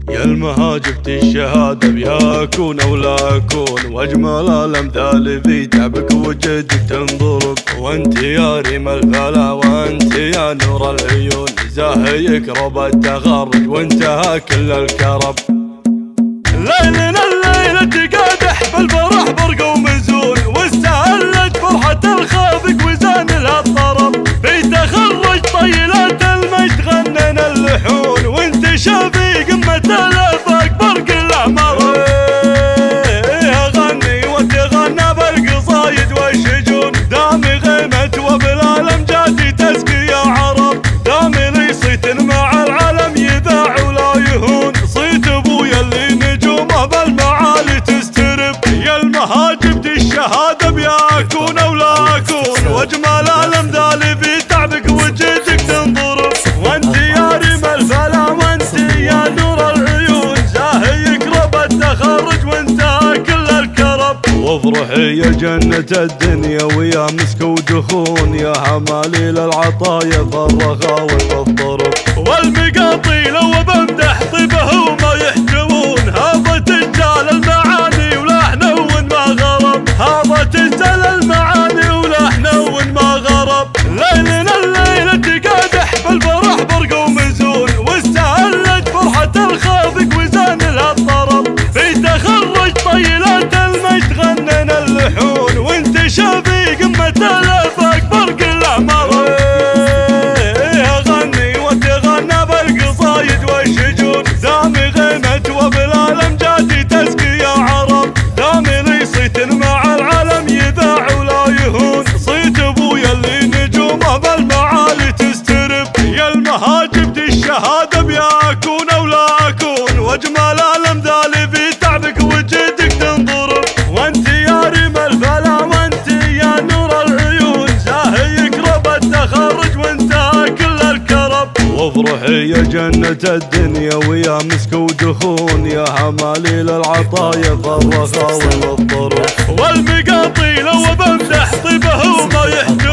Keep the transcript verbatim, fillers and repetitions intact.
يا المهاجبت الشهادة بيكون أو لا أكون، وأجمل الأمثال في تعبك وجدك تنضرب. وأنت يا ريم الفلا وأنت يا نور العيون، زاهيك رب التخرج وانتهى كل الكرب. ليلنا الليلة تقادح بالفرح برق ومزون، واستهلت فرحة الخافق وزان لها الطرب. في تخرج طيلات المجد غنن اللحون، وانت شافي قمة الافاق برق الاعمار. غني وتغنى بالقصايد والشجون، دامي غيمة وبلا الامجاد تسقي يا عرب. دامي لي صيت مع العالم يذاع ولا يهون، صيت ابويا اللي نجومه بالمعالي تسترب. يا المهاجم دي الشهادة بيكون او لا اكون، واجمل الامثال في تعبك وجدك تنضرب. وانت يا ريم الفلا وانت يا نور العيون، زاهيك رب التخرج وانتهى كل الكرب. وافرحي يا جنة الدنيا ويا مسك ودخون، يا هماليل العطايا بالرخاوي والضرب. والمقاطيل وبمدح طيبه وما يحجبون، هذا تجال المعاني ولحن وين ما غرب. هذا تجال المعاني ولحن وين ما غرب. ليلنا الليلة تقادح بالفرح برق ومزون، واستهلت فرحة الخافق وزان لها الطرب. في تخرج طيلات المجد غنن اللحون، وانت شافي قمة الافاق برق الاعمار. غني وتغنى بالقصايد والشجون، دامي غيمة وبلا الامجاد تسقي يا عرب. دامي لي صيت مع العالم يذاع ولا يهون، صيت ابويا اللي نجومه بالمعالي تسترب. يا المهاجم دي الشهادة بيكون او لا اكون، واجمل الامثال في تعبك وجدك تنضرب. وانت يا ريم الفلا وانت يا نور العيون، زاهيك رب التخرج وانتهى كل الكرب. وافرحي يا جنة الدنيا ويا مسك ودخون، يا هماليل العطايا بالرخاوي والضرب. والمقاطيل وبمدح طيبه وما يحجب